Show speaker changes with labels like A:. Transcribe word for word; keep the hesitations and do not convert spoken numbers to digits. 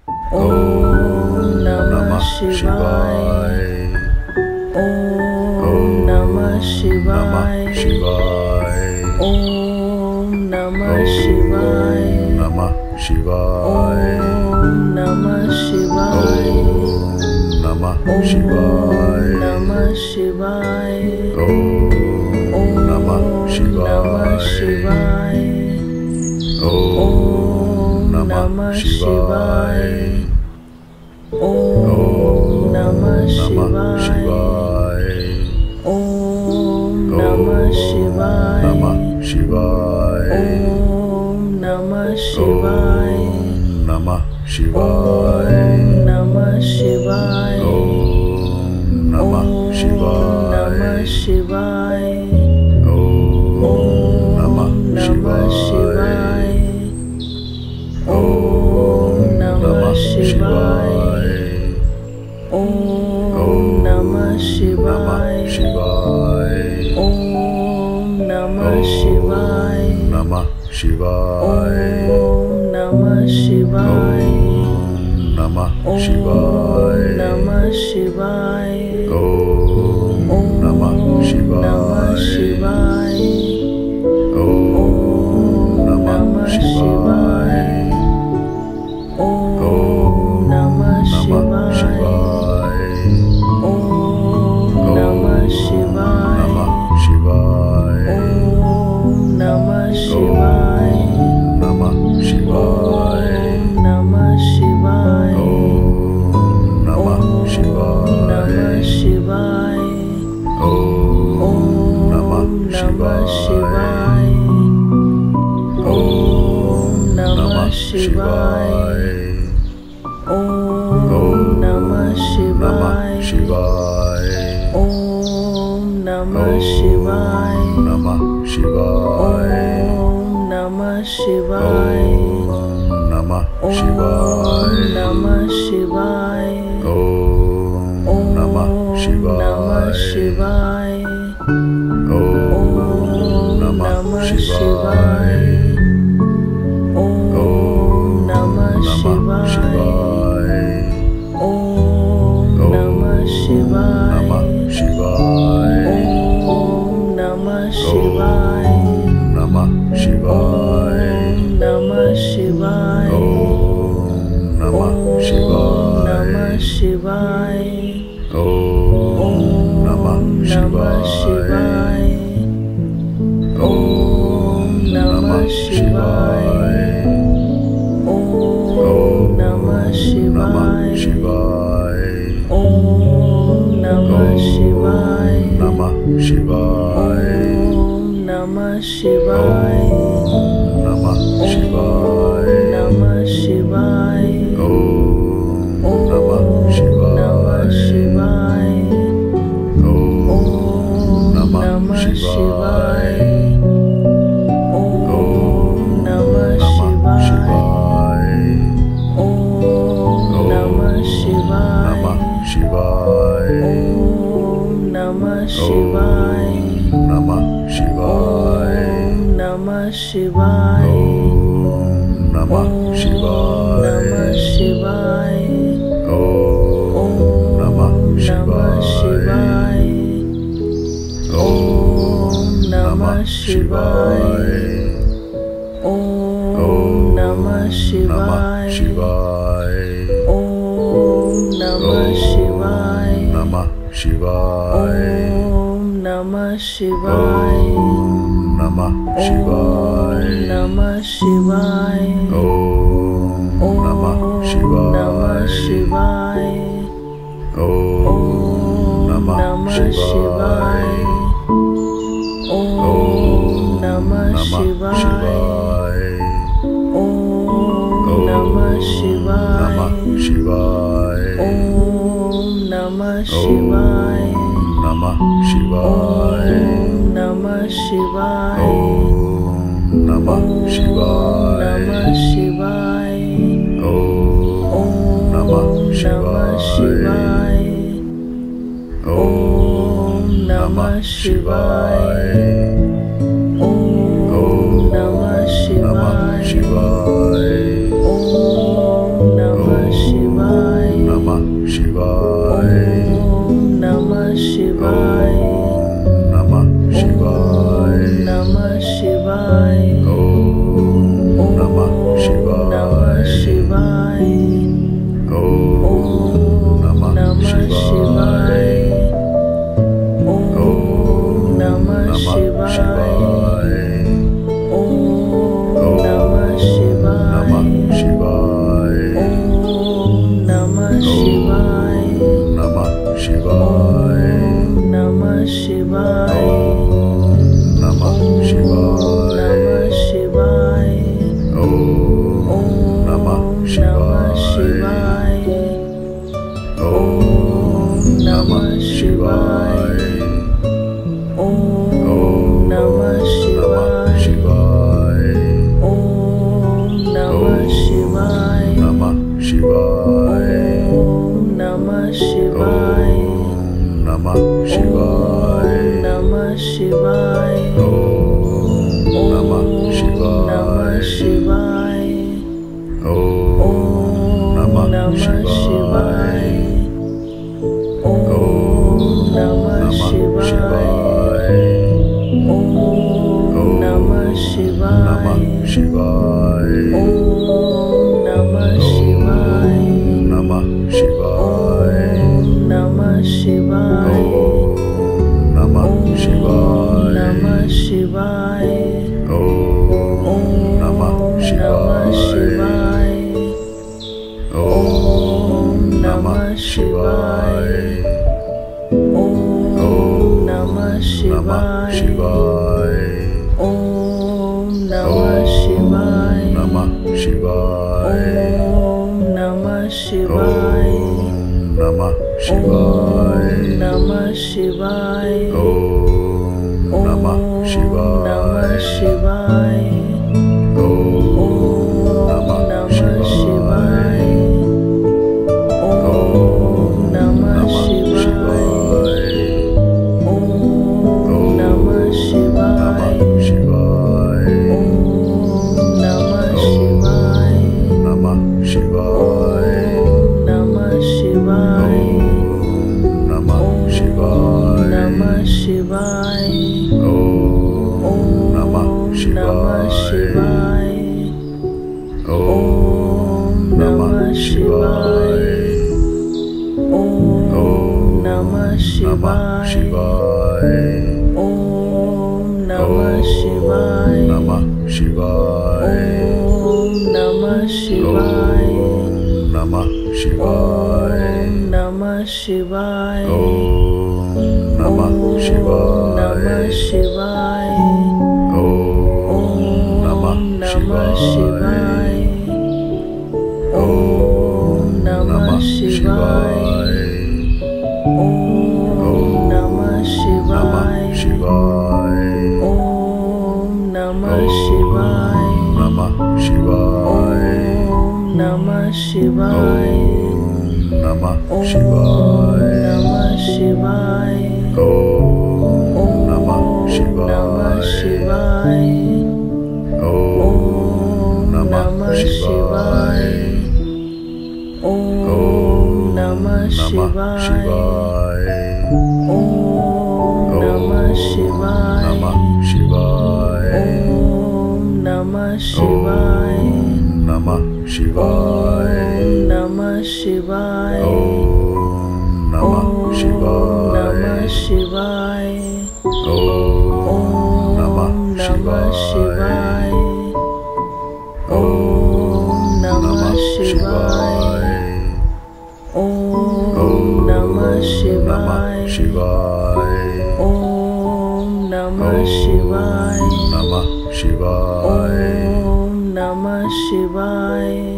A: Om Namah Shivaya. Om Namah Shivaya. Om Namah Shivaya.
B: Namah Shivaya.
A: Om Namah Shivaya.
B: Namah Shivaya.
A: Namah Shivaya.
B: Om Namah Shivaya.
A: Om Namah Shivaya. Om Namah Shivaya. Om Namah Shivaya.
B: Namah Shivaya.
A: Om Namah Shivaya.
B: Namah Shivaya.
A: Namah Shivaya.
B: Namah
A: Shivaya.
B: Om Namah Shivaya.
A: Om Namah Shivaya. Om Namah Shivaya. Om Namah Shivaya.
B: Namah Shivaya.
A: Om Namah Shivaya.
B: Namah
A: Om
B: Shivaya.
A: Namah Shivaya.
B: Om Namah Shivaya.
A: Om Namah Shivaya. Om Namah Shivaya. Om Namah Shivaya. Om Namah Shivaya.
B: Namah Shivaya.
A: Om Namah Shivaya.
B: Namah Shivaya.
A: Om Namah Shivaya. Om Namah Shivaya. Om Namah Shivaya. Om Namah Shivaya.
B: Namah Shivaya.
A: Om Namah Shivaya.
B: Namah
A: Om
B: Shivaya.
A: Namah Shivaya.
B: Om Namah Shivaya.
A: Om Namah Shivaya. Om Namah Shivaya. Om Namah Shivaya.
B: Namah Shivaya.
A: Om Namah Shivaya.
B: Namah Shivaya.
A: Om Namah Shivaya.
B: Om Namah Shivaya.
A: Om Namah Shivaya. Om Namah Shivaya. Om Namah Shivaya. Om Namah Shivaya.
B: Namah Shivaya.
A: Om Namah Shivaya.
B: Namah Shivaya.
A: Namah Shivaya.
B: Om
A: Om
B: Namah
A: Namah
B: Shivaya.
A: Shivaya. Om Namah Shivaya. Om Namah Shivaya. Om Namah Shivaya. Om Namah Shivaya.
B: Namah Shivaya.
A: Om Namah Shivaya.
B: Namah Shivaya.
A: Om
B: Namah
A: Namah
B: Shivaya.
A: Shivaya. Om Namah Shivaya. Om Namah Shivaya. Om Namah Shivaya.
B: Namah Shivaya.
A: Om Namah Shivaya.
B: Namah Shivaya.
A: Namah Shivaya.
B: Om Namah
A: Namah
B: Shivaya.
A: Shivaya.
B: Om Namah Shivaya.
A: Om Namah Shivaya. Om Namah Shivaya.
B: Namah Shivaya.
A: Om Namah Shivaya.
B: Namah Shivaya.
A: Om Namah Shivaya.
B: Om Namah Shivaya.
A: Namah Shivaya.
B: Om Namah Shivaya.
A: Om Namah Shivaya. Om Namah Shivaya.
B: Shivaya.
A: Om Namah Shivaya.
B: Om Namah Shivaya.
A: Om Namah Shivaya. Om Namah Shivaya.
B: Namah Shivaya.
A: Om Namah Shivaya.
B: Namah Shivaya.
A: Namah Shivaya.
B: Om Namah Shivaya.
A: Om Namah Shivaya. Om Namah Shivaya. Om Namah Shivaya.
B: Shivaya.
A: Om Namah Shivaya.
B: Namah Shivaya.
A: Om Namah Shivaya.
B: Namah
A: Om
B: Shivaya.
A: Namah Shivaya.
B: Om Namah Shivaya.
A: Om Namah
B: Namah
A: Shivaya.
B: Shivaya.
A: Om Namah
B: Namah
A: Shivaya.
B: Shivaya.
A: Om Namah Shivaya.
B: Namah Shivaya.
A: Om Namah Shivaya.
B: Namah Shivaya.
A: Om Namah Shivaya.
B: Om
A: Om
B: Namah Shivaya.
A: Namah Shivaya.
B: Om
A: Om
B: Namah
A: Namah
B: Shivaya.
A: Shivaya. Om Namah Shivaya. Om Namah Shivaya.
B: Shivaya.
A: Om Namah Shivaya.
B: Namah Shivaya.
A: Namah Shivaya.
B: Namah Shivaya.
A: Namah Shivaya.
B: Om Namah
A: Namah
B: Shivaya.
A: Shivaya. Om Namah Shivaya. Om Namah Shivaya. Om Namah Shivaya.
B: Namah Shivaya.
A: Om Namah Shivaya.
B: Namah Shivaya.
A: Om Namah Shivaya.
B: Om Namah Shivaya.
A: Om Namah Shivaya. Om Namah Shivaya. Om Namah Shivaya. Om Namah Shivaya.
B: Namah Shivaya.
A: Om Namah Shivaya.
B: Namah
A: Om
B: Shivaya.
A: Namah Shivaya.
B: Om Namah
A: Om Namah
B: Shivaya.
A: Shivaya.
B: Om
A: Om
B: Namah
A: Namah
B: Shivaya.
A: Shivaya. Om Namah Shivaya. Om Namah Shivaya.
B: Namah Shivaya.
A: Om Namah Shivaya.
B: Namah Shivaya.
A: Om Namah Shivaya.
B: Om Namah
A: Om
B: Shivaya.
A: Namah Shivaya.
B: Om Namah
A: Om Namah
B: Shivaya.
A: Shivaya. Om Namah Shivaya. Om Namah Shivaya.
B: Shivaya.
A: Om Namah Shivaya.
B: Namah Shivaya.
A: Om Namah Shivaya.